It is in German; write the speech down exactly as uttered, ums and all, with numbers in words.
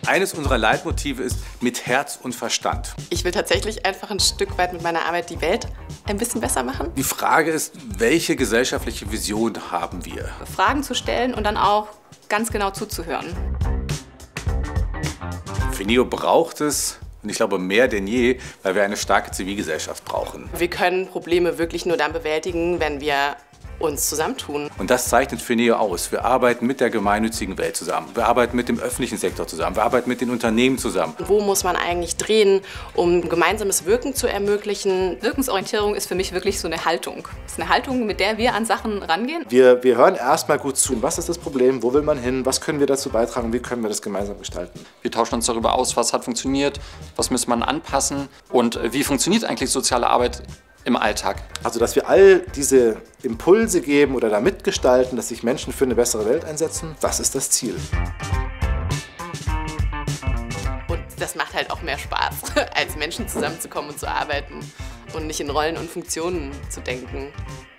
Eines unserer Leitmotive ist mit Herz und Verstand. Ich will tatsächlich einfach ein Stück weit mit meiner Arbeit die Welt ein bisschen besser machen. Die Frage ist, welche gesellschaftliche Vision haben wir? Fragen zu stellen und dann auch ganz genau zuzuhören. Infineo braucht es, und ich glaube mehr denn je, weil wir eine starke Zivilgesellschaft brauchen. Wir können Probleme wirklich nur dann bewältigen, wenn wir uns zusammentun. Und das zeichnet Infineo aus. Wir arbeiten mit der gemeinnützigen Welt zusammen. Wir arbeiten mit dem öffentlichen Sektor zusammen. Wir arbeiten mit den Unternehmen zusammen. Wo muss man eigentlich drehen, um gemeinsames Wirken zu ermöglichen? Wirkungsorientierung ist für mich wirklich so eine Haltung. Es ist eine Haltung, mit der wir an Sachen rangehen. Wir, wir hören erstmal gut zu. Was ist das Problem? Wo will man hin? Was können wir dazu beitragen? Wie können wir das gemeinsam gestalten? Wir tauschen uns darüber aus, was hat funktioniert, was muss man anpassen und wie funktioniert eigentlich soziale Arbeit im Alltag. Also, dass wir all diese Impulse geben oder da mitgestalten, dass sich Menschen für eine bessere Welt einsetzen, das ist das Ziel. Und das macht halt auch mehr Spaß, als Menschen zusammenzukommen und zu arbeiten und nicht in Rollen und Funktionen zu denken.